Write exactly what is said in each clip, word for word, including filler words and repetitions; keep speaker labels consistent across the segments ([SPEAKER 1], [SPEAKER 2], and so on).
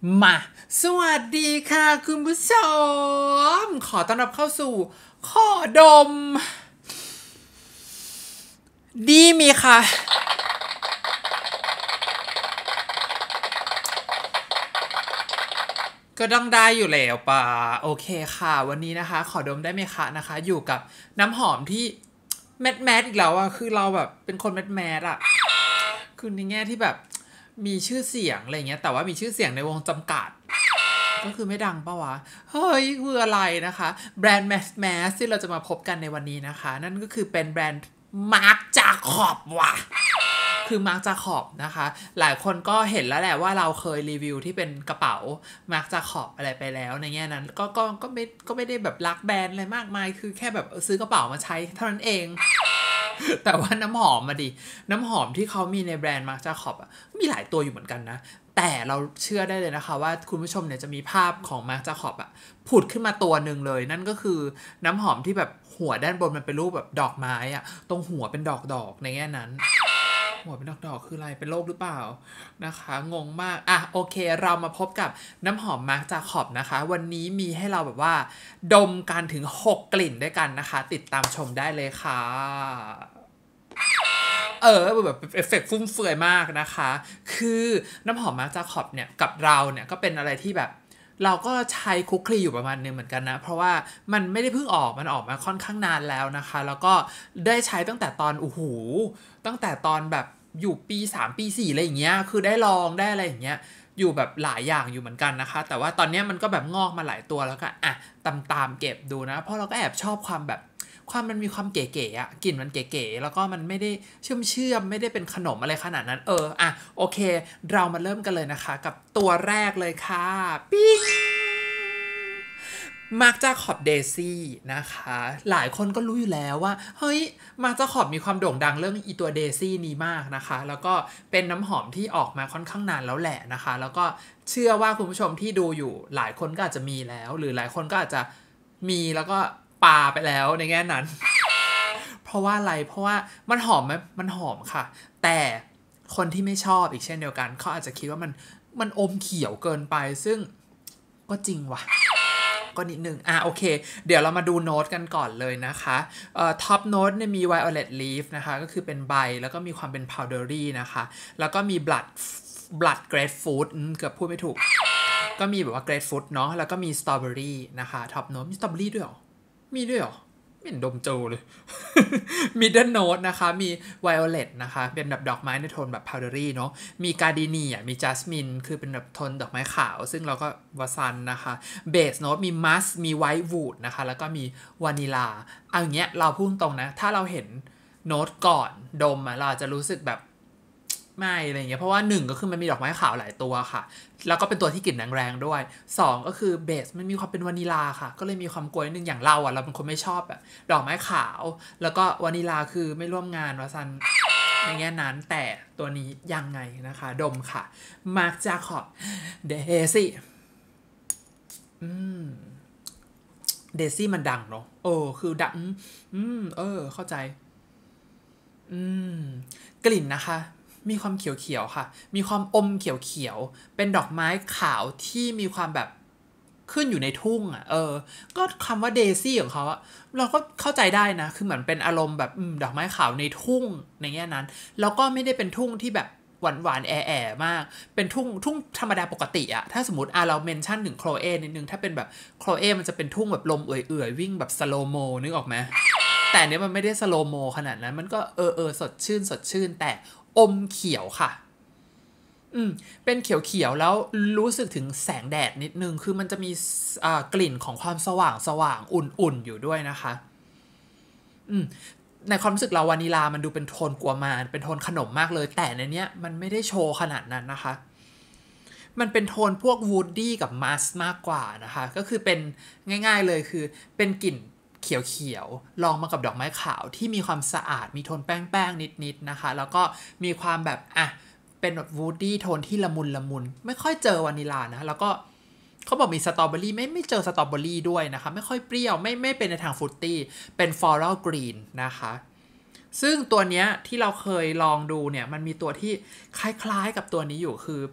[SPEAKER 1] มาสวัสดีค่ะคุณผู้ชมขอต้อนรับเข้าสู่ข้อดมดีมีค่ะก็ต้องได้อยู่แล้วป่ะโอเคค่ะวันนี้นะคะขอดมได้ไหมคะนะคะอยู่กับน้ำหอมที่แมสแมสอีกแล้วอะคือเราแบบเป็นคนแมสแมสอะคือในแง่ที่แบบมีชื่อเสียงอะไรเงี้ยแต่ว่ามีชื่อเสียงในวงจำกัดก็คือไม่ดังปะวะเฮ้ยคืออะไรนะคะแบรนด์แมสแมสที่เราจะมาพบกันในวันนี้นะคะนั่นก็คือเป็นแบรนด์มาร์คจาคอบว่ะคือมาร์คจาคอบนะคะหลายคนก็เห็นแล้วแหละว่าเราเคยรีวิวที่เป็นกระเป๋ามาร์คจาคอบอะไรไปแล้วในแง่นั้นก็ก็ก็ไม่ก็ไม่ได้แบบรักแบรนด์อะไรมากมายคือแค่แบบซื้อกระเป๋ามาใช้เท่านั้นเองแต่ว่าน้ำหอมมาดิน้ำหอมที่เขามีในแบรนด์มาร์คจาคอบอ่ะมีหลายตัวอยู่เหมือนกันนะแต่เราเชื่อได้เลยนะคะว่าคุณผู้ชมเนี่ยจะมีภาพของมาร์คจาคอบอะผุดขึ้นมาตัวหนึ่งเลยนั่นก็คือน้ำหอมที่แบบหัวด้านบนมันเป็นรูปแบบดอกไม้อะตรงหัวเป็นดอกดอกในแง่นั้นหัวเป็นดอกดอกคืออะไรเป็นโรคหรือเปล่านะคะงงมากอ่ะโอเคเรามาพบกับน้ำหอมมาร์คจาคอบนะคะวันนี้มีให้เราแบบว่าดมกันถึงหกกลิ่นด้วยกันนะคะติดตามชมได้เลยค่ะเออแบบเอฟเฟกต์ฟุ่มเฟือยมากนะคะคือน้ำหอมมาร์คจาคอบเนี่ยกับเราเนี่ยก็เป็นอะไรที่แบบเราก็ใช้คุกคลีอยู่ประมาณนึงเหมือนกันนะเพราะว่ามันไม่ได้เพิ่งออกมันออกมาค่อนข้างนานแล้วนะคะแล้วก็ได้ใช้ตั้งแต่ตอนโอ้โหตั้งแต่ตอนแบบอยู่ปีสามปีสี่อะไรอย่างเงี้ยคือได้ลองได้อะไรอย่างเงี้ยอยู่แบบหลายอย่างอยู่เหมือนกันนะคะแต่ว่าตอนนี้มันก็แบบงอกมาหลายตัวแล้วก็อ่ะตามตามเก็บดูนะเพราะเราก็แอบชอบความแบบความมันมีความเก๋ๆอะกลิ่นมันเก๋ๆแล้วก็มันไม่ได้เชื่อมเชื่อมไม่ได้เป็นขนมอะไรขนาดนั้นเอออ่ะโอเคเรามาเริ่มกันเลยนะคะกับตัวแรกเลยค่ะปิ๊งมาร์คจาคอบเดซี่นะคะหลายคนก็รู้อยู่แล้วว่าเฮ้ยมาร์คจาคอบมีความโด่งดังเรื่องอีตัวเดซี่นี้มากนะคะแล้วก็เป็นน้ำหอมที่ออกมาค่อนข้างนานแล้วแหละนะคะแล้วก็เชื่อว่าคุณผู้ชมที่ดูอยู่หลายคนก็อาจจะมีแล้วหรือหลายคนก็อาจจะมีแล้วก็ปาไปแล้วในแง่นั้น เพราะว่าอะไรเพราะว่ามันหอมไหมมันหอมค่ะแต่คนที่ไม่ชอบอีกเช่นเดียวกันเขาอาจจะคิดว่ามันมันอมเขียวเกินไปซึ่งก็จริงว่ะก็นิดนึงอ่ะโอเคเดี๋ยวเรามาดูโน้ตกันก่อนเลยนะคะเอ่อท็อปโน้ตเนี่ยมี violet leaf นะคะก็คือเป็นใบแล้วก็มีความเป็น powdery นะคะแล้วก็มี blood blood grapefruit เกือบพูดไม่ถูกก็มีแบบว่า grapefruit เนาะแล้วก็มี strawberry นะคะท็อปโน้ตมี strawberry ด้วยหรอมีด้วยหรอไม่เห็นดมโจเลย middle note นะคะมี violet นะคะเป็นแบบดอกไม้ในโทนแบบ powdery เนาะมี gardenia มี jasmine คือเป็นแบบโทนดอกไม้ขาวซึ่งเราก็วาซันนะคะ base note มี musk มี white wood นะคะแล้วก็มีวานิลาเอาอย่างเงี้ยเราพูดตรงนะถ้าเราเห็นโน้ตก่อนดมอะเราอาจจะรู้สึกแบบไม่อะไรเงี้ยเพราะว่าหนึ่งก็คือมันมีดอกไม้ขาวหลายตัวค่ะแล้วก็เป็นตัวที่กลิ่นแรงๆด้วยสองก็คือเบสมันมีความเป็นวานิลาค่ะก็เลยมีความกลัวนิดนึงอย่างเราอ่ะเราเป็นคนไม่ชอบแบบดอกไม้ขาวแล้วก็วานิลาคือไม่ร่วมงานวาซันในแง่นั้นแต่ตัวนี้ยังไงนะคะดมค่ะมาร์คจาคอบเดซี่อืมเดซี่มันดังเนาะโอ้คือดังอืมเออเข้าใจอืมกลิ่นนะคะมีความเขียวๆค่ะมีความอมเขียวๆเป็นดอกไม้ขาวที่มีความแบบ ขึ้นอยู่ในทุ่งอ่ะเออก็คำว่าเดซี่ของเขาอะเราก็เข้าใจได้นะคือเหมือนเป็นอารมณ์แบบอดอกไม้ขาวในทุ่งในแง่นั้นแล้วก็ไม่ได้เป็นทุ่งที่แบบหวานหวานแอแอมากเป็นทุ่งทุ่งธรรมดาปกติอะถ้าสมมติอ่ะเราเมนชั่นถึงโคลเอนิดนึงถ้าเป็นแบบโคลเอมันจะเป็นทุ่งแบบลมเอื่อยๆวิ่งแบบสโลโมนึกออกไหมแต่เนี้ยมันไม่ได้สโลโมขนาดนั้นมันก็เออเออสดชื่นสดชื่นแต่อมเขียวค่ะ อืมเป็นเขียวๆแล้วรู้สึกถึงแสงแดดนิดนึงคือมันจะมีกลิ่นของความสว่างสว่างอุ่นๆอยู่ด้วยนะคะอืมในความรู้สึกเราวานิลามันดูเป็นโทนกัวมานเป็นโทนขนมมากเลยแต่ในเนี้ยมันไม่ได้โชว์ขนาดนั้นนะคะมันเป็นโทนพวกวูดดี้กับมัสมากกว่านะคะก็คือเป็นง่ายๆเลยคือเป็นกลิ่นเขียวๆลองมากับดอกไม้ขาวที่มีความสะอาดมีโทนแป้งๆนิดๆนะคะแล้วก็มีความแบบอ่ะ เป็นแบบวูดดี้โทนที่ละมุนละมุนไม่ค่อยเจอวานิลานะแล้วก็เขาบอกมีสตรอเบอรี่ไม่ไม่เจอสตรอเบอรี่ด้วยนะคะไม่ค่อยเปรี้ยวไม่ไม่เป็นในทางฟรุตตี้เป็นฟลอรัลกรีนนะคะซึ่งตัวเนี้ยที่เราเคยลองดูเนี่ยมันมีตัวที่คล้ายๆกับตัวนี้อยู่คือ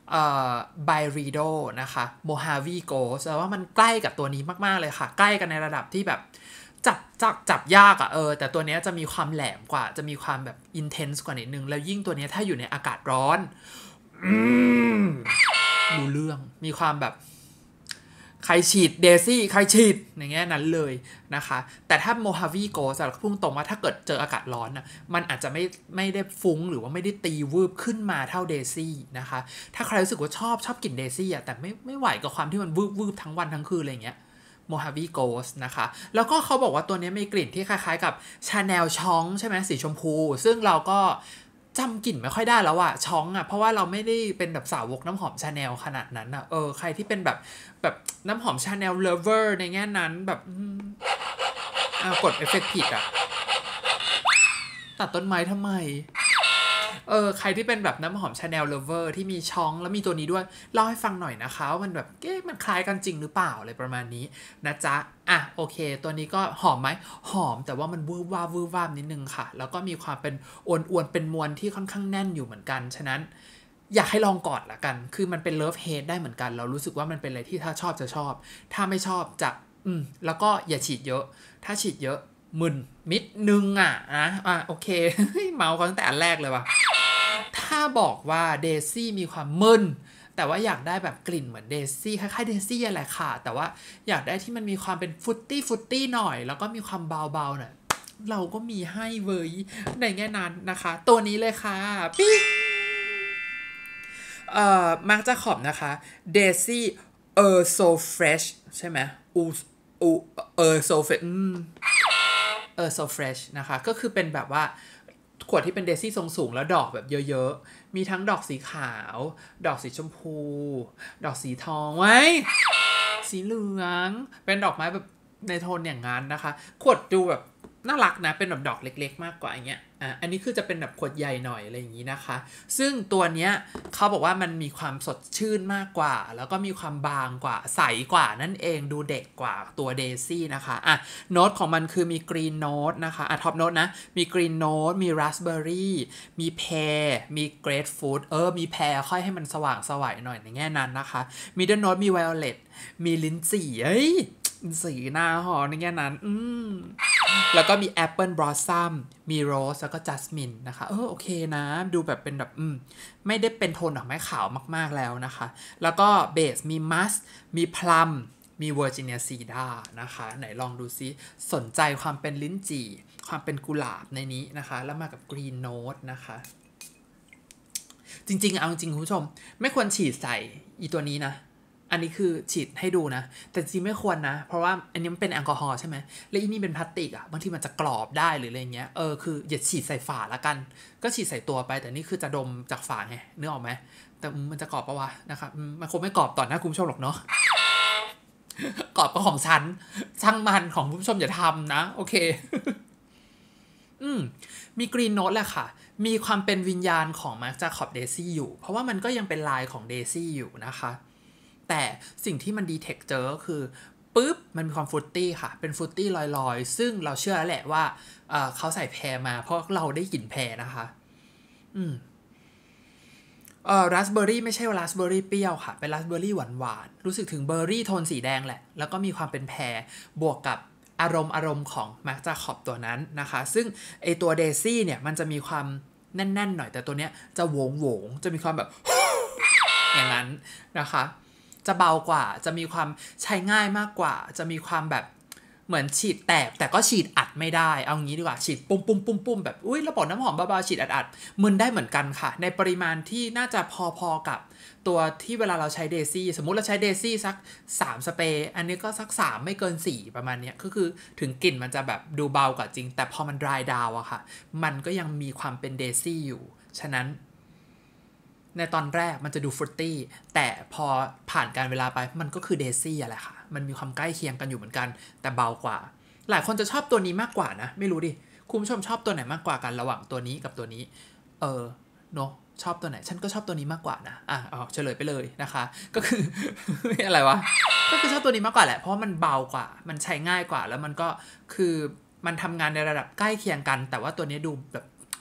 [SPEAKER 1] เอ่อ Byredo นะคะ Mojave Ghost แต่ว่ามันใกล้กับตัวนี้มากๆเลยค่ะใกล้กันในระดับที่แบบจับจับจับยากอะเออแต่ตัวนี้จะมีความแหลมกว่าจะมีความแบบ intense กว่านิดนึงแล้วยิ่งตัวนี้ถ้าอยู่ในอากาศร้อนอืมดูเรื่องมีความแบบใครฉีดเดซี่ใครฉีดอย่างเงี้ยนั้นเลยนะคะแต่ถ้า Mojave Ghost เราพุ่งตรงว่าถ้าเกิดเจออากาศร้อนนะมันอาจจะไม่ไม่ได้ฟุ้งหรือว่าไม่ได้ตีวืบขึ้นมาเท่าเดซี่นะคะถ้าใครรู้สึกว่าชอบชอบกลิ่นเดซี่อะแต่ไม่ไม่ไหวกับความที่มันวืบวืบทั้งวันทั้งคืนอะไรเงี้ยMojave Ghost นะคะแล้วก็เขาบอกว่าตัวนี้มีกลิ่นที่คล้ายๆกับ Chanel ช้องใช่ไหมสีชมพูซึ่งเราก็จำกลิ่นไม่ค่อยได้แล้วอะช้องอะเพราะว่าเราไม่ได้เป็นแบบสาวกน้ำหอม Chanel ขนาดนั้นอะเออใครที่เป็นแบบแบบน้ำหอม Chanel Lover ในแง่นั้นแบบอ่ากดเอฟเฟกต์ผิดอะตัดต้นไม้ทำไมเออใครที่เป็นแบบน้ำหอม Chanel Lover ที่มีช้องแล้วมีตัวนี้ด้วยเล่าให้ฟังหน่อยนะคะว่ามันแบบเอ๊ะมันคล้ายกันจริงหรือเปล่าอะไรประมาณนี้นะจ๊ะอ่ะโอเคตัวนี้ก็หอมไหมหอมแต่ว่ามันวืบวาบวืบวาบนิดนึงค่ะแล้วก็มีความเป็นอวนๆเป็นมวลที่ค่อนข้างแน่นอยู่เหมือนกันฉะนั้นอยากให้ลองก่อนละกันคือมันเป็น love hate ได้เหมือนกันเรารู้สึกว่ามันเป็นอะไรที่ถ้าชอบจะชอบถ้าไม่ชอบจะอืมแล้วก็อย่าฉีดเยอะถ้าฉีดเยอะมึนมิดนึงอ่ะนะอ่ะโอเค เมาเขาตั้งแต่อันแรกเลยว่ะถ้าบอกว่าเดซี่มีความมึนแต่ว่าอยากได้แบบกลิ่นเหมือนเดซี่คล้ายๆเดซี่อะไรค่ะแต่ว่าอยากได้ที่มันมีความเป็นฟุตตี้ฟุตตี้หน่อยแล้วก็มีความเบาๆหน่อยเราก็มีให้เว้ยในแง่นั้นนะคะตัวนี้เลยค่ะปิ๊กเอ่อมาร์คจาคอบนะคะเดซี่เออร์โซเฟรชใช่ไหมอูอูเออร์โซเฟรชเออ so fresh นะคะก็คือเป็นแบบว่าขวดที่เป็นเดซี่ทรงสูงแล้วดอกแบบเยอะๆมีทั้งดอกสีขาวดอกสีชมพูดอกสีทองไว้สีเหลืองเป็นดอกไม้แบบในโทนอย่างนั้นนะคะขวดดูแบบน่ารักนะเป็นแบบดอกเล็กๆมากกว่าอย่างเงี้ยอ่ะอันนี้คือจะเป็นแบบขวดใหญ่หน่อยอะไรอย่างนี้นะคะซึ่งตัวเนี้ยเขาบอกว่ามันมีความสดชื่นมากกว่าแล้วก็มีความบางกว่าใสกว่านั่นเองดูเด็กกว่าตัวเดซี่นะคะอ่ะโน้ตของมันคือมีกรีนโน้ตนะคะอ่ะท็อปโน้ตนะมีกรีนโน้ตมีราสเบอร์รี่มีแพรมีเกรปฟรุตเออมีแพรค่อยให้มันสว่างสวยหน่อยในแง่นั้นนะคะมิดเดิลโน้ตมีไวโอเลตมีลิ้นจี่เอ้ยสีหน้าหอในแง่นั้นอืมแล้วก็มีแอปเปิลบลอสซัมมีโรสแล้วก็จัสมินนะคะเออโอเคนะดูแบบเป็นแบบอืมไม่ได้เป็นโทนดอกไม้ขาวมากๆแล้วนะคะแล้วก็เบสมีมัสมีพลัมมีเวอร์จิเนียซีดานะคะไหนลองดูซิสนใจความเป็นลิ้นจี่ความเป็นกุหลาบในนี้นะคะแล้วมากับกรีนโน้ตนะคะจริงๆเอาจริงคุณผู้ชมไม่ควรฉีดใส่อีตัวนี้นะอันนี้คือฉีดให้ดูนะแต่จริงไม่ควรนะเพราะว่าอันนี้มันเป็นแอลกอฮอล์ใช่ไหมแล้วอีนี่เป็นพลาสติกอ่ะบางทีมันจะกรอบได้หรืออะไรเงี้ยเออคืออย่าฉีดใส่ฝาละกันก็ฉีดใส่ตัวไปแต่นี่คือจะดมจากฝาไงนึกออกไหมแต่มันจะกรอบปะวะนะครับมันคงไม่กรอบต่อหน้าคุณผู้ชมหรอกเนาะกรอบก็ของฉันช่างมันของคุณผู้ชมอย่าทำนะโอเคอืมมีกรีนโน้ตแหละค่ะมีความเป็นวิญญาณของมาร์คจาคอบเดซี่อยู่เพราะว่ามันก็ยังเป็นลายของเดซี่อยู่นะคะแต่สิ่งที่มันดีเทคเจอก็คือปุ๊บมันมีความฟรุตตี้ค่ะเป็นฟรุตตี้ลอยๆซึ่งเราเชื่อแล้วแหละว่า เ, เขาใส่แพรมาเพราะเราได้กลิ่นแพรนะคะอืมเอ่อราสเบอร์รี่ไม่ใช่ราสเบอร์รี่เปรี้ยวค่ะเป็นราสเบอร์รี่หวานๆรู้สึกถึงเบอร์รี่โทนสีแดงแหละแล้วก็มีความเป็นแพรบวกกับอารมณ์อารมณ์ของมาร์คจาคอบตัวนั้นนะคะซึ่งไอตัวเดซี่เนี่ยมันจะมีความแน่นๆหน่อยแต่ตัวเนี้ยจะโหวงๆจะมีความแบบ อย่างนั้นนะคะจะเบากว่าจะมีความใช้ง่ายมากกว่าจะมีความแบบเหมือนฉีดแตกแต่ก็ฉีดอัดไม่ได้เอางี้ดีกว่าฉีดปุ่มปุ่มปุ่มปุ่มแบบอุ้ยระบบน้ำหอมเบาๆฉีดอัดอัดมึนได้เหมือนกันค่ะในปริมาณที่น่าจะพอๆกับตัวที่เวลาเราใช้เดซี่สมมุติเราใช้เดซี่สักสามสเปรย์อันนี้ก็สักสามไม่เกินสี่ประมาณนี้ก็คือถึงกลิ่นมันจะแบบดูเบากว่าจริงแต่พอมัน dry down อะค่ะมันก็ยังมีความเป็นเดซี่อยู่ฉะนั้นในตอนแรกมันจะดูฟรุตตี้แต่พอผ่านการเวลาไปมันก็คือเดซี่อะแหละค่ะมันมีความใกล้เคียงกันอยู่เหมือนกันแต่เบากว่าหลายคนจะชอบตัวนี้มากกว่านะไม่รู้ดิคุณผู้ชมชอบตัวไหนมากกว่ากันระหว่างตัวนี้กับตัวนี้เออเนาะชอบตัวไหนฉันก็ชอบตัวนี้มากกว่านะอ่ะเอาเฉลยไปเลยนะคะก็คือ อะไรวะก็คือชอบตัวนี้มากกว่าแหละเพราะมันเบากว่ามันใช้ง่ายกว่าแล้วมันก็คือมันทำงานในระดับใกล้เคียงกันแต่ว่าตัวนี้ดูแบบ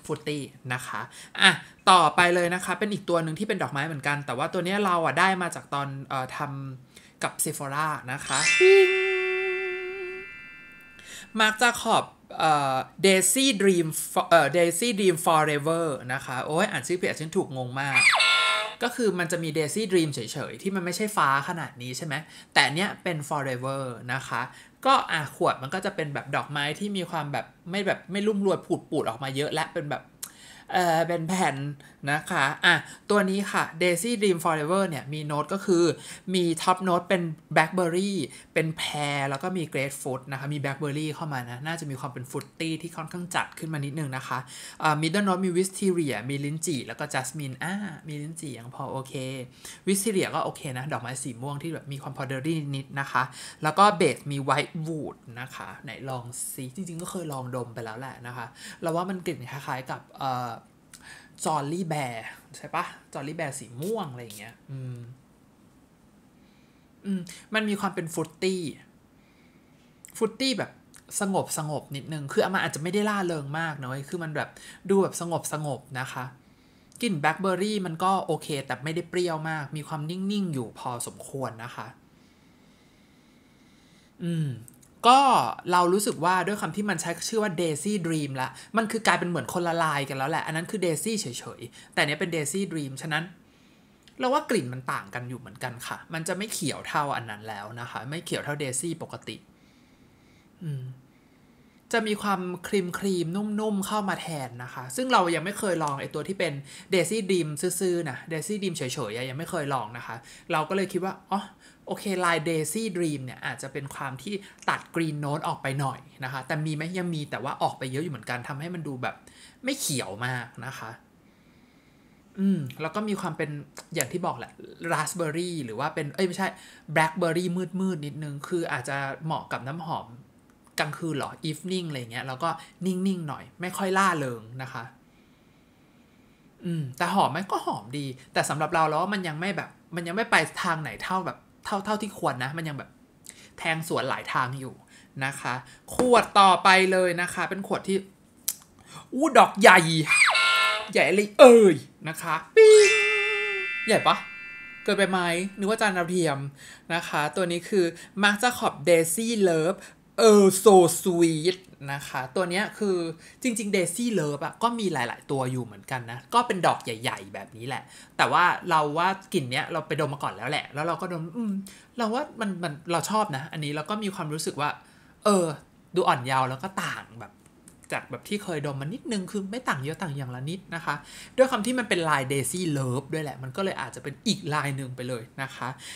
[SPEAKER 1] ฟุตตี้นะคะอ่ะต่อไปเลยนะคะเป็นอีกตัวหนึ่งที่เป็นดอกไม้เหมือนกันแต่ว่าตัวนี้เราอ่ะได้มาจากตอนเอ่อทำกับ Sephora นะคะมาร์คจาคอบเอ่อ Daisy Dream เอ่อ Daisy Dream Forever นะคะโอ้ยอ่านชื่อเพจฉันถูกงงมากก็คือมันจะมี Daisy Dream เฉยๆที่มันไม่ใช่ฟ้าขนาดนี้ใช่ไหมแต่เนี้ยเป็น Forever นะคะก็อ่ะขวดมันก็จะเป็นแบบดอกไม้ที่มีความแบบไม่แบบไม่รุ่มรวยปูดๆออกมาเยอะและเป็นแบบเออเป็นแผ่นนะคะอ่ะตัวนี้ค่ะ Daisy Dream Forever เนี่ยมีโน้ตก็คือมีท็อปโน้ตเป็น Blackberry เป็นแพรแล้วก็มี Grapefruit นะคะมี Blackberry เข้ามานะน่าจะมีความเป็นฟรุตตี้ที่ค่อนข้างจัดขึ้นมานิดนึงนะคะอ่า Middle Note มี Wisteria มีลิ้นจี่แล้วก็ Jasmine อ่ามีลิ้นจี่ยังพอโอเค Wisteria ก็โอเคนะดอกไม้สีม่วงที่แบบมีความ powdery นิดๆนะคะแล้วก็เบสมี White Wood นะคะไหนลองซิจริงๆก็เคยลองดมไปแล้วแหละนะคะเราว่ามันกลิ่นคล้ายๆกับเอ่อจอลลี่แบร์ใช่ปะจอลลี่แบร์สีม่วงอะไรอย่างเงี้ยอืมอืมมันมีความเป็นฟรุตตี้ฟรุตตี้แบบสงบสงบนิดนึงคือมันอาจจะไม่ได้ล่าเริงมากนะเว้ยคือมันแบบดูแบบสงบสงบนะคะกลิ่นแบล็คเบอร์รี่มันก็โอเคแต่ไม่ได้เปรี้ยวมากมีความนิ่งๆอยู่พอสมควรนะคะอืมก็เรารู้สึกว่าด้วยคำที่มันใช้ชื่อว่า Daisy Dream ละมันคือกลายเป็นเหมือนคนละลายกันแล้วแหละอันนั้นคือ Daisy เฉยๆแต่เนี้ยเป็น Daisy Dream ฉะนั้นเราว่ากลิ่นมันต่างกันอยู่เหมือนกันค่ะมันจะไม่เขียวเท่าอันนั้นแล้วนะคะไม่เขียวเท่า Daisy ปกติอืมจะมีความครีมครีมนุ่มๆเข้ามาแทนนะคะซึ่งเรายังไม่เคยลองไอตัวที่เป็น Daisy Dream ซื่อๆนะ Daisy Dream เฉยๆยังไม่เคยลองนะคะเราก็เลยคิดว่าอ๋อโอเคลาย Daisy Dream เนี่ยอาจจะเป็นความที่ตัด Green Note ออกไปหน่อยนะคะแต่มีไหมยังมีแต่ว่าออกไปเยอะอยู่เหมือนกันทำให้มันดูแบบไม่เขียวมากนะคะอืมแล้วก็มีความเป็นอย่างที่บอกแหละราสเบอร์รี่หรือว่าเป็นเอ้ยไม่ใช่แบล็คเบอร์รี่มืดๆนิดนึงคืออาจจะเหมาะกับน้ำหอมกลางคืนหรอ evening อะไรเงี้ยแล้วก็นิ่งๆหน่อยไม่ค่อยล่าเริงนะคะอืมแต่หอมไหมก็หอมดีแต่สำหรับเราแล้วมันยังไม่แบบมันยังไม่ไปทางไหนเท่าแบบเท่าเท่าที่ควรนะมันยังแบบแทงสวนหลายทางอยู่นะคะขวดต่อไปเลยนะคะเป็นขวดที่อู้ดอกใหญ่ใหญ่เลยเอ่ยนะคะปิ๊งใหญ่ปะเกินไปไหมนึกว่าจานดาวเทียมนะคะตัวนี้คือ Marc Jacob Daisy Love เออ so sweet นะคะตัวนี้คือจริงๆ Daisy Love อ่ะก็มีหลายๆตัวอยู่เหมือนกันนะก็เป็นดอกใหญ่ๆแบบนี้แหละแต่ว่าเราว่ากลิ่นเนี้ยเราไปดมมาก่อนแล้วแหละแล้วเราก็ดมอืมเราว่ามันมันเราชอบนะอันนี้เราก็มีความรู้สึกว่าเออดูอ่อนเยาว์แล้วก็ต่างแบบจากแบบที่เคยดมมานิดนึงคือไม่ต่างเยอะต่างอย่างละนิดนะคะด้วยคำที่มันเป็นลาย Daisy Love ด้วยแหละมันก็เลยอาจจะเป็นอีกลายหนึ่งไปเลยนะคะ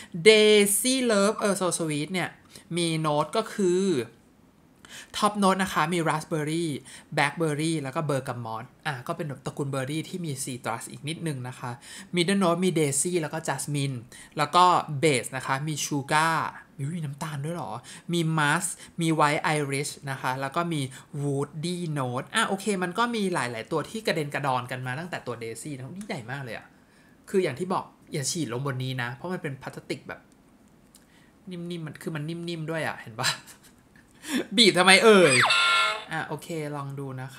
[SPEAKER 1] Daisy Love เออ so sweet เนี่ยมีโน้ตก็คือท็อปโน้ตนะคะมีราสเบอร์รี่แบล็คเบอร์รี่แล้วก็เบอร์กามอตอ่ะก็เป็นแบบตระกูลเบอร์รี่ที่มีซีตรัสอีกนิดนึงนะคะมิดเดิลโน้ตมีเดซี่แล้วก็จัสมินแล้วก็เบสนะคะมีชูการ์มีน้ำตาลด้วยหรอมีมัสมีไวท์ไอริชนะคะแล้วก็มีวูดดี้โน้ตอ่ะโอเคมันก็มีหลายๆตัวที่กระเด็นกระดอนกันมาตั้งแต่ตัวเดซี่นะนี่ใหญ่มากเลยอะคืออย่างที่บอกอย่าฉีดลงบนนี้นะเพราะมันเป็นพลาสติกแบบนิ่มๆมันคือมันนิ่มๆด้วยอะเห็นปะบีบทำไมเอ่ยอ่ะโอเคลองดูนะคะ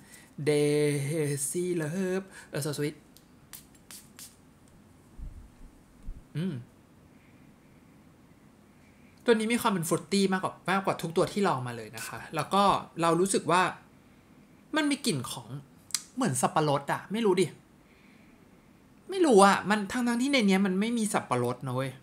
[SPEAKER 1] Daisy Love เออ so sweet อืมตัวนี้มีความเป็นฟรุตตี้มากกว่ามากกว่าทุกตัวที่ลองมาเลยนะคะแล้วก็เรารู้สึกว่ามันมีกลิ่นของเหมือนสับปะรดอะไม่รู้ดิไม่รู้อะมันทั้งทั้งที่ในนี้มันไม่มีสับปะรดนะเว้ย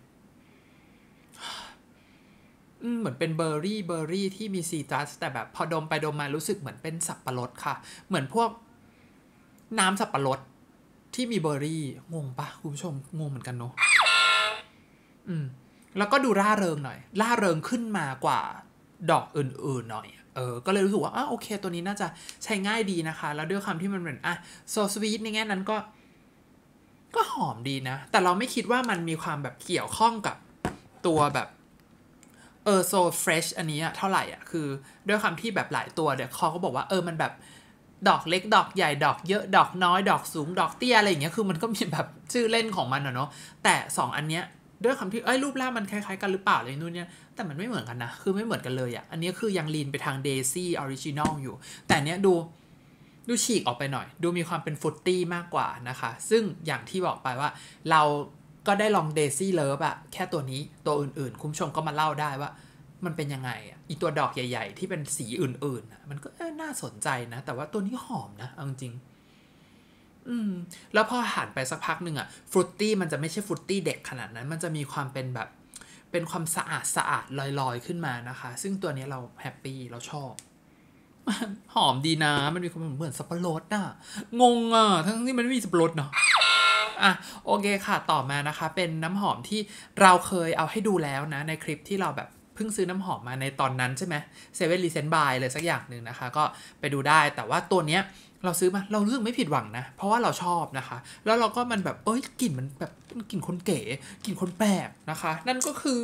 [SPEAKER 1] เหมือนเป็นเบอร์รี่เบอร์รี่ที่มีซีตรัสแต่แบบพอดมไปดมมารู้สึกเหมือนเป็นสับปะรดค่ะเหมือนพวกน้ำสับปะรดที่มีเบอร์รี่งงปะคุณผู้ชมงงเหมือนกันเนาะอืมแล้วก็ดูร่าเริงหน่อยร่าเริงขึ้นมากว่าดอกอื่นๆหน่อยเออก็เลยรู้สึกว่าอ่ะโอเคตัวนี้น่าจะใช้ง่ายดีนะคะแล้วด้วยคำที่มันเหมือนอ่ะโซสวีทในแง่นั้นก็ก็หอมดีนะแต่เราไม่คิดว่ามันมีความแบบเกี่ยวข้องกับตัวแบบเออโซเฟรชอันนี้เท่าไหร่อ่ะคือด้วยคำที่แบบหลายตัวเดี๋ยวเขาก็บอกว่าเออมันแบบดอกเล็กดอกใหญ่ดอกเยอะดอกน้อยดอกสูงดอกเตี้ยอะไรอย่างเงี้ยคือมันก็มีแบบชื่อเล่นของมันอะเนาะแต่สองอันเนี้ยด้วยคำที่เอ้ยรูปร่างมันคล้ายๆกันหรือเปล่าอะไรนู่นเนี่ยแต่มันไม่เหมือนกันนะคือไม่เหมือนกันเลยอ่ะอันนี้คือยังลีนไปทาง Daisy Original อยู่แต่เนี้ยดูดูฉีกออกไปหน่อยดูมีความเป็นฟรุตตี้มากกว่านะคะซึ่งอย่างที่บอกไปว่าเราก็ได้ลองเดซี่เลิฟอะแค่ตัวนี้ตัวอื่นๆคุณผู้ชมก็มาเล่าได้ว่ามันเป็นยังไงอะอีตัวดอกใหญ่ๆที่เป็นสีอื่นๆมันก็น่าสนใจนะแต่ว่าตัวนี้หอมนะเอาจริงอืมแล้วพอหันไปสักพักหนึ่งอะฟรุตตี้มันจะไม่ใช่ฟรุตตี้เด็กขนาดนั้นมันจะมีความเป็นแบบเป็นความสะอาดสะอาดลอยๆขึ้นมานะคะซึ่งตัวนี้เราแฮปปี้เราชอบหอมดีนะมันมีความเหมือนสับปะรดอ่ะงงอ่ะทั้งที่มันไม่มีสับปะรดเนาะอ่ะโอเคค่ะต่อมานะคะเป็นน้ำหอมที่เราเคยเอาให้ดูแล้วนะในคลิปที่เราแบบเพิ่งซื้อน้ำหอมมาในตอนนั้นใช่ไหมเซเว่นรีเซนต์บายเลยสักอย่างหนึ่งนะคะก็ไปดูได้แต่ว่าตัวเนี้ยเราซื้อมาเรารู้สึกไม่ผิดหวังนะเพราะว่าเราชอบนะคะแล้วเราก็มันแบบเอ้ยกลิ่นมันแบบกลิ่นคนเก๋กลิ่นคนแปลกนะคะนั่นก็คือ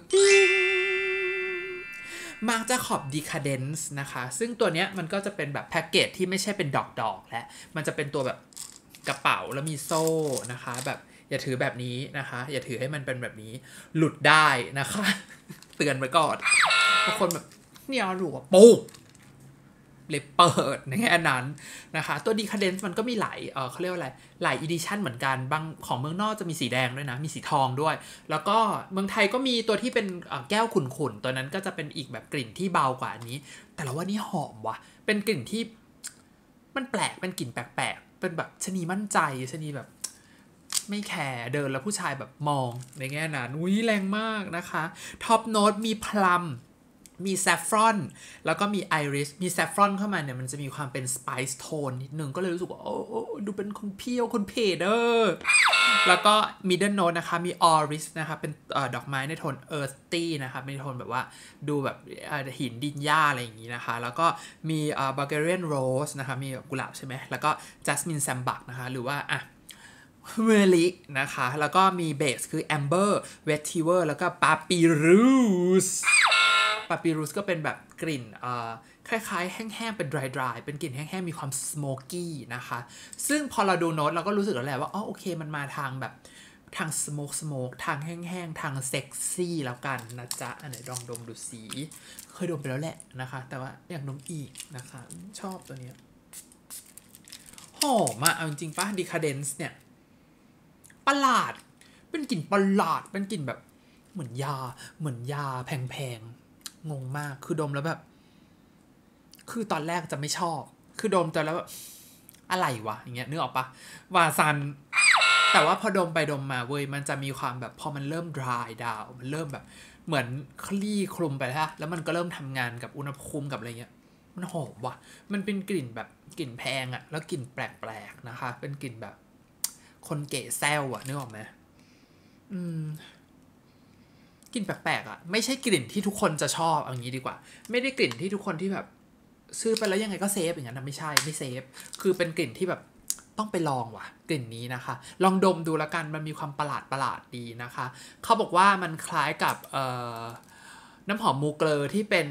[SPEAKER 1] มาร์คจาคอบดีคาเดนซ์นะคะซึ่งตัวเนี้ยมันก็จะเป็นแบบแพ็กเกจที่ไม่ใช่เป็นดอกๆแล้วมันจะเป็นตัวแบบกระเป๋าแล้วมีโซ่นะคะแบบอย่าถือแบบนี้นะคะอย่าถือให้มันเป็นแบบนี้หลุดได้นะคะเตือนไว้ก่อนบางคนแบบเนี่ยหลัวปุ๊บเลยเปิดในแค่นั้นนะคะตัวดีคาเดนซ์มันก็มีหลายเออเขาเรียกว่าอะไรหลายอีดิชั่นเหมือนกันบางของเมืองนอกจะมีสีแดงด้วยนะมีสีทองด้วยแล้วก็เมืองไทยก็มีตัวที่เป็นแก้วขุ่นๆตัวนั้นก็จะเป็นอีกแบบกลิ่นที่เบากว่าอันนี้แต่เราว่านี่หอมว่ะเป็นกลิ่นที่มันแปลกเป็นกลิ่นแปลกๆเป็นแบบชนีมั่นใจชนีแบบไม่แคร์เดินแล้วผู้ชายแบบมองในแง่นั้นอุ้ยแรงมากนะคะท็อปโน้ตมีพลัมมีแซฟฟรอนแล้วก็มีไอริสมีแซฟฟรอนเข้ามาเนี่ยมันจะมีความเป็นสไปซ์โทนนิดนึงก็เลยรู้สึกว่าโอ้โอ้ดูเป็นคนเพียวคนเพเดอร์แล้วก็มิดเดิลโน้ตนะคะมีออริสนะคะเป็นดอกไม้ในโทนเอิร์ธตี้นะคะเป็นโทนแบบว่าดูแบบหินดินหญ้าอะไรอย่างนี้นะคะแล้วก็มีบัลแกเรียนโรสนะคะมีกุหลาบใช่ไหมแล้วก็จัสมินแซมบักนะคะหรือว่าอ่ะเมลิกนะคะแล้วก็มีเบสคือแอมเบอร์เวททิเวอร์แล้วก็ปาปิรูสปาปิรูสก็เป็นแบบกลิ่นคล้ายๆแห้งๆเป็น dry dry เป็นกลิ่นแห้งๆมีความ smoky นะคะซึ่งพอเราดูโน้ตเราก็รู้สึกแล้วแหละว่าอ๋อโอเคมันมาทางแบบทาง smoke smoke ทางแห้งๆทางเซ็กซี่แล้วกันนะจ๊ะอันไหนลองดมดูสีเคยดมไปแล้วแหละนะคะแต่ว่าอยากดมอีกนะคะชอบตัวนี้หอมอะเอาจริงๆป่ะ Decadence เนี่ยประหลาดเป็นกลิ่นประหลาดเป็นกลิ่นแบบเหมือนยาเหมือนยาแพงๆงงมากคือดมแล้วแบบคือตอนแรกจะไม่ชอบคือดมแต่แล้วแบบอะไรวะอย่างเงี้ยนึกออกปะวาซันแต่ว่าพอดมไปดมมาเว้ยมันจะมีความแบบพอมันเริ่ม dry down มันเริ่มแบบเหมือนคลี่คลุมไปแล้วแล้วมันก็เริ่มทำงานกับอุณหภูมิกับอะไรเงี้ยมันหอมว่ะมันเป็นกลิ่นแบบกลิ่นแพงอะแล้วกลิ่นแปลกๆนะคะเป็นกลิ่นแบบคนเก๋แซวอะนึกออกไหมอืมกลิ่นแปลกๆอะไม่ใช่กลิ่นที่ทุกคนจะชอบเอางี้ดีกว่าไม่ได้กลิ่นที่ทุกคนที่แบบซื้อไปแล้วยังไงก็เซฟอย่างนั้นนะไม่ใช่ไม่เซฟคือเป็นกลิ่นที่แบบต้องไปลองว่ะกลิ่นนี้นะคะลองดมดูแล้วกันมันมีความประหลาดประหลาดดีนะคะเขาบอกว่ามันคล้ายกับเอ่อน้ำหอมมูเกลอที่เป็น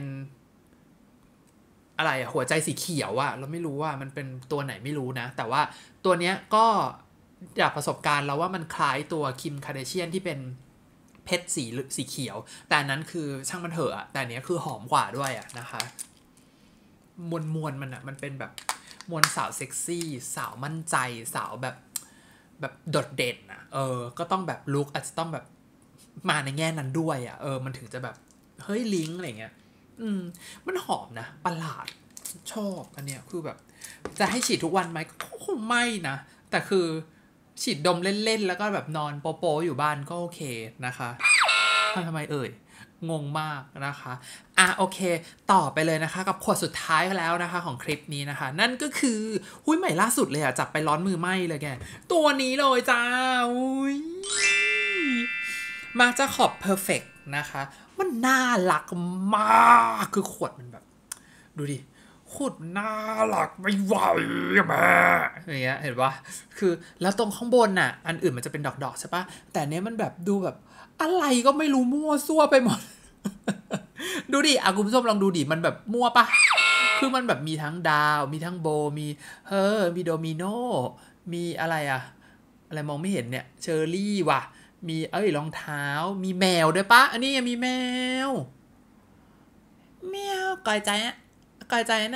[SPEAKER 1] อะไรอะหัวใจสีเขียวอะเราไม่รู้ว่ามันเป็นตัวไหนไม่รู้นะแต่ว่าตัวเนี้ยก็จากประสบการณ์เราว่ามันคล้ายตัวคิมคาเดเชียนที่เป็นเพชรสีสีเขียวแต่อันนั้นคือช่างมันเถอะแต่อันนี้คือหอมกว่าด้วยอะนะคะมวลมวลมันอะมันเป็นแบบมวลสาวเซ็กซี่สาวมั่นใจสาวแบบแบบโดดเด่นอะเออก็ต้องแบบลุคอาจจะต้องแบบมาในแง่นั้นด้วยอะเออมันถึงจะแบบเฮ้ยลิงก์อะไรเงี้ยอืมมันหอมนะประหลาดชอบอันเนี้ยคือแบบจะให้ฉีดทุกวันไหมก็คงไม่นะแต่คือฉีดดมเล่นๆแล้วก็แบบนอนโป๊ะๆอยู่บ้านก็โอเคนะคะทำไมเอ่ยงงมากนะคะอ่ะโอเคต่อไปเลยนะคะกับขวดสุดท้ายแล้วนะคะของคลิปนี้นะคะนั่นก็คือหุ้ยใหม่ล่าสุดเลยอะจับไปร้อนมือไหมเลยแกตัวนี้เลยจ้าอุ้ยมาจาขอบเพอร์เฟกต์นะคะมันน่ารักมากคือขวดมันแบบดูดิขวดน่ารักไม่ไหวแม่อย่างเงี้ยเห็นปะคือแล้วตรงข้างบนน่ะอันอื่นมันจะเป็นดอกๆใช่ปะแต่เนี้ยมันแบบดูแบบอะไรก็ไม่รู้มั่วซั่วไปหมด ดูดิอ่ะคุณผู้ชมลองดูดิมันแบบมั่วปะคือมันแบบมีทั้งดาวมีทั้งโบมีเฮอมีโดมิโนมีอะไรอะอะไรมองไม่เห็นเนี่ยเชอร์รี่ว่ะมีเอ้ยรองเท้ามีแมวด้วยปะอันนี้มีแมวแมวกายใจอะกายใจนะ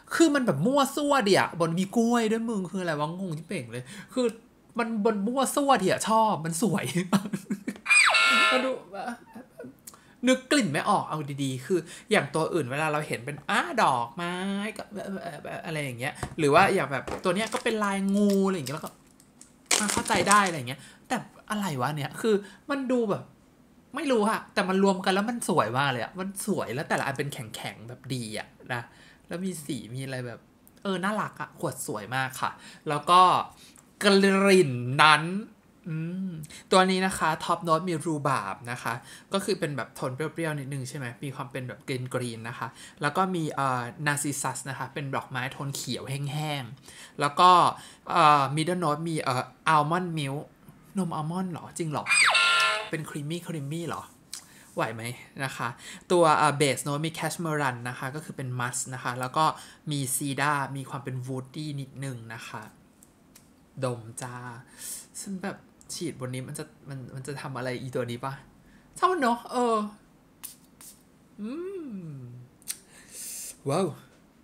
[SPEAKER 1] คือมันแบบมั่วซั่วเดียบนมีกล้วยด้วยมึงคืออะไรวะงงที่เป่งเลยคือมันบนมั่วซั่วเดียชอบมันสวยมาดูนึกกลิ่นไม่ออกเอาดีๆคืออย่างตัวอื่นเวลาเราเห็นเป็นอ้าดอกไม้กับอะไรอย่างเงี้ยหรือว่าอย่างแบบตัวเนี้ยก็เป็นลายงูอะไรอย่างเงี้ยแล้วก็เข้าใจได้อะไรอย่างเงี้ยแต่อะไรวะเนี่ยคือมันดูแบบไม่รู้อะแต่มันรวมกันแล้วมันสวยมากเลยอะมันสวยแล้วแต่ละอันเป็นแข็งๆแบบดีอะนะแล้วมีสีมีอะไรแบบเออน่ารักอะขวดสวยมากค่ะแล้วก็กลิ่นนั้นตัวนี้นะคะท็อปโน้ตมีรูบาบนะคะก็คือเป็นแบบโทนเปรี้ยวๆนิดนึงใช่ไหมมีความเป็นแบบกรีนกรีนนะคะแล้วก็มีเอ่อนาร์ซิสซัสนะคะเป็นดอกไม้โทนเขียวแห้งๆแล้วก็เอ่อมิดเดิลโน้ตมีเอ่ออัลมอนด์มิลค์นมอัลมอนด์หรอจริงหรอเป็นครีมมี่ครีมมี่หรอไหวไหมนะคะตัวเบสโน้ตมีแคชเมอรันนะคะก็คือเป็นมัสนะคะแล้วก็มีซีดามีความเป็นวูดดี้นิดนึงนะคะดมจ้าซึ่งแบบฉีดบนนี้มันจะมันมันจะทำอะไรอีตัวนี้ปะช่างมันเนาะเอออืมว้าว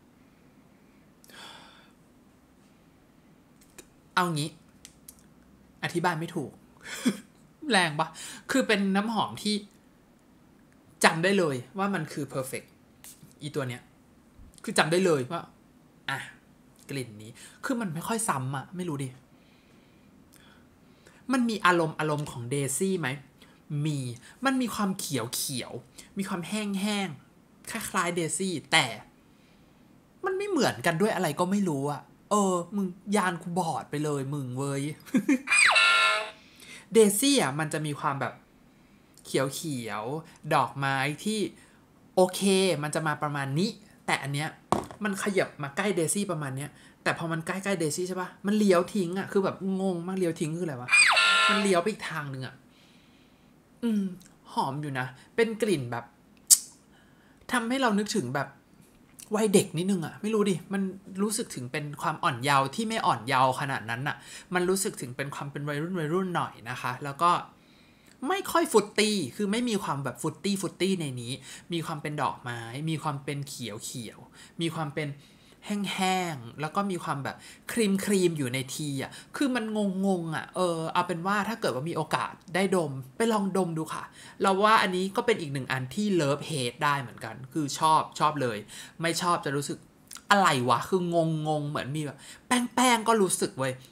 [SPEAKER 1] เอางี้อธิบายไม่ถูก แรงปะคือเป็นน้ำหอมที่จำได้เลยว่ามันคือ perfect อีตัวเนี้ยคือจำได้เลยว่าอ่ะกลิ่นนี้คือมันไม่ค่อยซ้ำอะไม่รู้ดิมันมีอารมณ์อารมณ์ของเดซี่ไหมมีมันมีความเขียวเขียวมีความแห้งแห้งคล้ายๆเดซี่แต่มันไม่เหมือนกันด้วยอะไรก็ไม่รู้อะเออมึงยานกูบอดไปเลยมึงเว้ยเดซี่อะมันจะมีความแบบเขียวเขียวดอกไม้ที่โอเคมันจะมาประมาณนี้แต่อันเนี้ยมันขยับมาใกล้เดซี่ประมาณเนี้ยแต่พอมันใกล้ใกล้เดซี่ใช่ปะมันเลี้ยวทิ้งอะคือแบบงงมากเลี้ยวทิ้งคืออะไรวะมันเลี้ยวไปอีกทางหนึ่งอะอืมหอมอยู่นะเป็นกลิ่นแบบทำให้เรานึกถึงแบบวัยเด็กนิดนึงอะไม่รู้ดิมันรู้สึกถึงเป็นความอ่อนเยาว์ที่ไม่อ่อนเยาว์ขนาดนั้นอะมันรู้สึกถึงเป็นความเป็นวัยรุ่นวัยรุ่นหน่อยนะคะแล้วก็ไม่ค่อยฟุตตี้คือไม่มีความแบบฟุตตี้ฟุตตี้ในนี้มีความเป็นดอกไม้มีความเป็นเขียวเขียวมีความเป็นแห้งๆแล้วก็มีความแบบครีมครีมอยู่ในทีอ่ะคือมันงงงอ่ะเออเอาเป็นว่าถ้าเกิดว่ามีโอกาสได้ดมไปลองดมดูค่ะเราว่าอันนี้ก็เป็นอีกหนึ่งอันที่เลิฟเฮทได้เหมือนกันคือชอบชอบเลยไม่ชอบจะรู้สึกอะไรวะคืองงงงเหมือนมีแบบแป้งแป้งก็รู้สึกเว้ย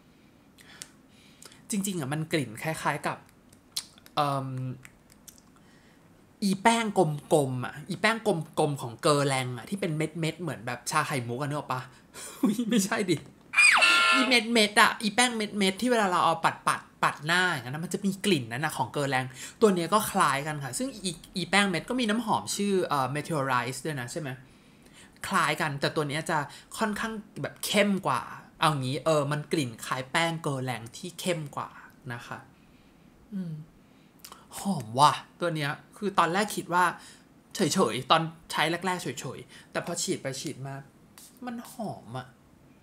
[SPEAKER 1] จริงๆอ่ะมันกลิ่นคล้ายๆกับเอ่ออีแป้งกลมๆอ่ะอีแป้งกลมๆของเกอร์แรงอ่ะที่เป็นเม็ดเม็ดเหมือนแบบชาไข่มุกกันเนอะปะไม่ใช่ดิอีเม็ดเม็ดอ่ะอีแป้งเม็ดเม็ดที่เวลาเราเอาปัดปัดปัดหน้าอย่างนั้นมันจะมีกลิ่นนั้นนะของเกอร์แรงตัวนี้ก็คล้ายกันค่ะซึ่งอีอีแป้งเม็ดก็มีน้ำหอมชื่อเอ่อ Meteorize ด้วยนะใช่ไหมคล้ายกันแต่ตัวนี้จะค่อนข้างแบบเข้มกว่าเอางี้เออมันกลิ่นคล้ายแป้งเกอร์แรงที่เข้มกว่านะคะอืม หอมว่ะตัวเนี้ยคือตอนแรกคิดว่าเฉยๆตอนใช้แรกๆเฉยๆแต่พอฉีดไปฉีดมามันหอมอ่ะ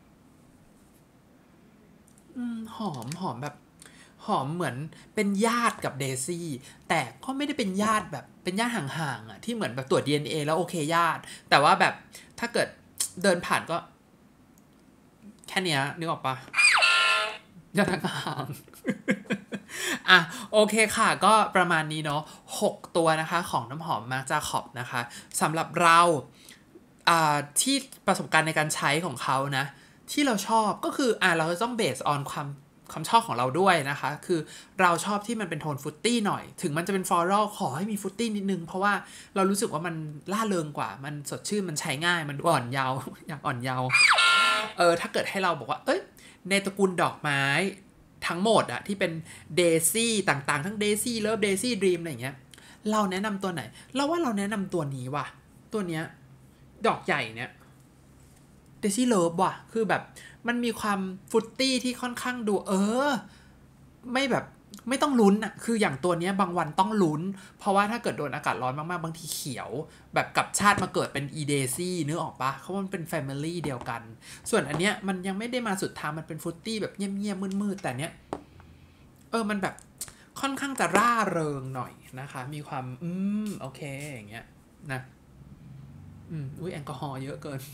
[SPEAKER 1] อืมหอมหอมแบบหอมเหมือนเป็นญาติกับเดซี่แต่ก็ไม่ได้เป็นญาติแบบเป็นญาติห่างๆอ่ะที่เหมือนแบบตรวจ ดี เอ็น เอ แล้วโอเคญาติแต่ว่าแบบถ้าเกิดเดินผ่านก็แค่เนี้ยนึกออกปะญาติห่างๆอ่ะโอเคค่ะก็ประมาณนี้เนาะหกตัวนะคะของน้ำหอมมาจาขอบนะคะสำหรับเราที่ประสบการณ์ในการใช้ของเขานะที่เราชอบก็คืออ่ะเราจะต้องเบสออนความความชอบของเราด้วยนะคะคือเราชอบที่มันเป็นโทนฟุตตี้หน่อยถึงมันจะเป็นฟลอรัลขอให้มีฟุตตี้นิดนึงเพราะว่าเรารู้สึกว่ามันล่าเริงกว่ามันสดชื่นมันใช้ง่ายมันอ่อนเยาว์อยากอ่อนเยาว์เออถ้าเกิดให้เราบอกว่าเอ้ยในตระกูลดอกไม้ทั้งหมดอะที่เป็นเดซี่ต่างๆทั้งเดซี่เลิฟเดซี่ดรีมอะไรอย่างเงี้ยเราแนะนำตัวไหนเราว่าเราแนะนำตัวนี้ว่ะตัวเนี้ยดอกใหญ่เนี่ยเดซี่เลิฟว่ะคือแบบมันมีความฟุตตี้ที่ค่อนข้างดูเออไม่แบบไม่ต้องลุ้นอะคืออย่างตัวนี้บางวันต้องลุ้นเพราะว่าถ้าเกิดโดนอากาศร้อนมากๆบางทีเขียวแบบกับชาติมาเกิดเป็นอีเดซี่นึกออกปะเขาว่ามันเป็นแฟมิลี่เดียวกันส่วนอันเนี้ยมันยังไม่ได้มาสุดทางมันเป็นฟุตตี้แบบเงียบๆมืดๆแต่เนี้ยเออมันแบบค่อนข้างจะร่าเริงหน่อยนะคะมีความอืมโอเคอย่างเงี้ยนะอืมอุ้ยแอลกอฮอล์เยอะเกิน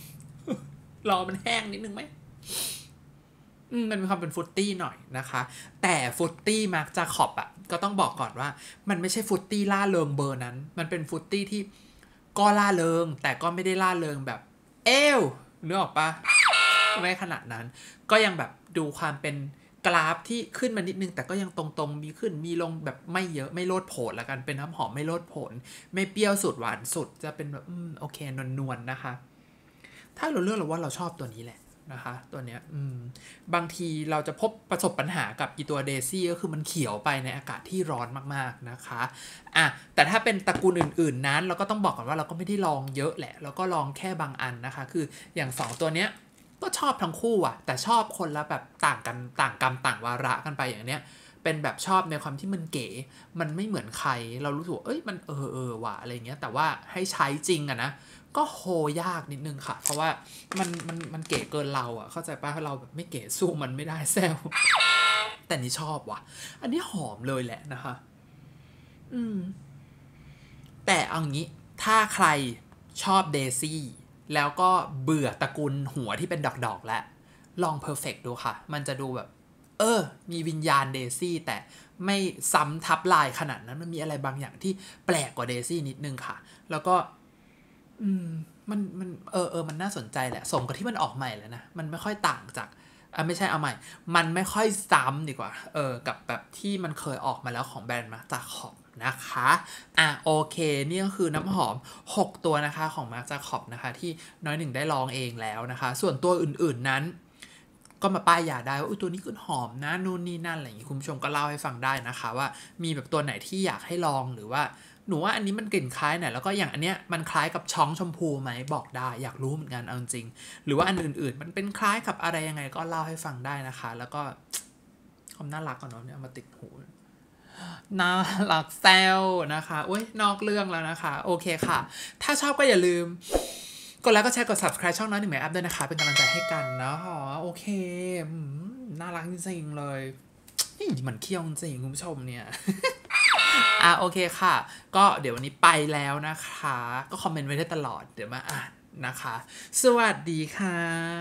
[SPEAKER 1] รอมันแห้งนิดนึงไหมมันมีความเป็นฟุตตี้หน่อยนะคะแต่ฟุตตี้มาร์คจาคอบอ่ะก็ต้องบอกก่อนว่ามันไม่ใช่ฟุตตี้ล่าเริงเบอร์นั้นมันเป็นฟุตตี้ที่ก็ล่าเริงแต่ก็ไม่ได้ล่าเริงแบบเอวนึกออกปะไม่ขนาดนั้นก็ยังแบบดูความเป็นกราฟที่ขึ้นมานิดนึงแต่ก็ยังตรงๆมีขึ้นมีลงแบบไม่เยอะไม่โลดโผนละกันเป็นน้ำหอมไม่โลดโผนไม่เปรี้ยวสุดหวานสุดจะเป็นแบบอืมโอเคนวลๆนะคะถ้าเราเลือกเราว่าเราชอบตัวนี้แหละนะคะตัวเนี้ยอืมบางทีเราจะพบประสบปัญหากับอีตัวเดซี่ก็คือมันเขียวไปในอากาศที่ร้อนมากๆนะคะอ่ะแต่ถ้าเป็นตระกูลอื่นๆนั้นเราก็ต้องบอกก่อนว่าเราก็ไม่ได้ลองเยอะแหละเราก็ลองแค่บางอันนะคะคืออย่างสองตัวเนี้ยก็ชอบทั้งคู่อ่ะแต่ชอบคนละแบบต่างกันต่างกรรมต่างวาระกันไปอย่างเนี้ยเป็นแบบชอบในความที่มันเก๋มันไม่เหมือนใครเรารู้สึกเอ้ยมันเออเออว่ะอะไรเงี้ยแต่ว่าให้ใช้จริงอะนะก็โหยากนิดนึงค่ะเพราะว่ามันมันมันเก๋เกินเราอะเข้าใจป่ะเราแบบไม่เก๋สู้มันไม่ได้แซวแต่นี่ชอบว่ะอันนี้หอมเลยแหละนะคะอืมแต่เอางี้ถ้าใครชอบเดซี่แล้วก็เบื่อตระกูลหัวที่เป็นดอกๆแล้วลอง Perfect ดูค่ะมันจะดูแบบเออมีวิญญาณเดซี่แต่ไม่ซ้ำทับลายขนาดนั้นมันมีอะไรบางอย่างที่แปลกกว่าเดซี่นิดนึงค่ะแล้วก็อืมมันมันเออเออมันน่าสนใจแหละสมกับที่มันออกใหม่แล้วนะมันไม่ค่อยต่างจากอ่ะไม่ใช่เอาใหม่มันไม่ค่อยซ้ำดีกว่าเออกับแบบที่มันเคยออกมาแล้วของแบรนด์มาจากขอบนะคะอ่ะโอเคนี่ก็คือน้ำหอมหกตัวนะคะของมาจากขอบนะคะที่น้อยหนึ่งได้ลองเองแล้วนะคะส่วนตัวอื่นๆนั้นก็มาป้ายยาได้ว่าตัวนี้คือหอมนะนู่นนี่นั่นอะไรอย่างนี้คุณผู้ชมก็เล่าให้ฟังได้นะคะว่ามีแบบตัวไหนที่อยากให้ลองหรือว่าหนูว่าอันนี้มันกลิ่นคล้ายไหนแล้วก็อย่างอันเนี้ยมันคล้ายกับช้องชมพูไหมบอกได้อยากรู้เหมือนกันเอาจริงหรือว่าอันอื่นๆมันเป็นคล้ายกับอะไรยังไงก็เล่าให้ฟังได้นะคะแล้วก็ความน่ารักก่อนเนาะเนี่ยมาติดหูน่ารักแซวนะคะโอ้ยนอกเรื่องแล้วนะคะโอเคค่ะถ้าชอบก็อย่าลืมกดไลค์กดแชร์กด subscribe ช่องน้อยหนึ่งแม่แอปด้วยนะคะเป็นกำลังใจให้กันนะฮะโอเคน่ารักจริงๆเลยมันเคี้ยวจริงคุณผู้ชมเนี่ยอ่ะโอเคค่ะก็เดี๋ยววันนี้ไปแล้วนะคะก็คอมเมนต์ไว้ได้ตลอดเดี๋ยวมาอ่านนะคะสวัสดีค่ะ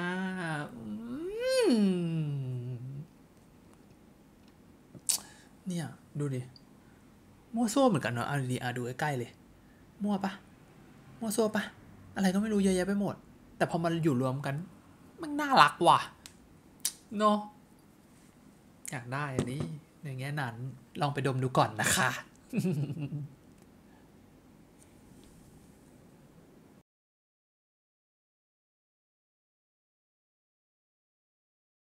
[SPEAKER 1] เนี่ยดูดิมั่วซั่วเหมือนกันเนาะเอาดีๆอ่ะดูใกล้ๆเลยมั่วปะมั่วซั่วปะอะไรก็ไม่รู้เยอะแยะไปหมดแต่พอมันอยู่รวมกันมันน่ารักว่ะเนาะอยากได้อันนี้อย่างเงี้ยนั้นลองไปดมดูก่อนนะคะ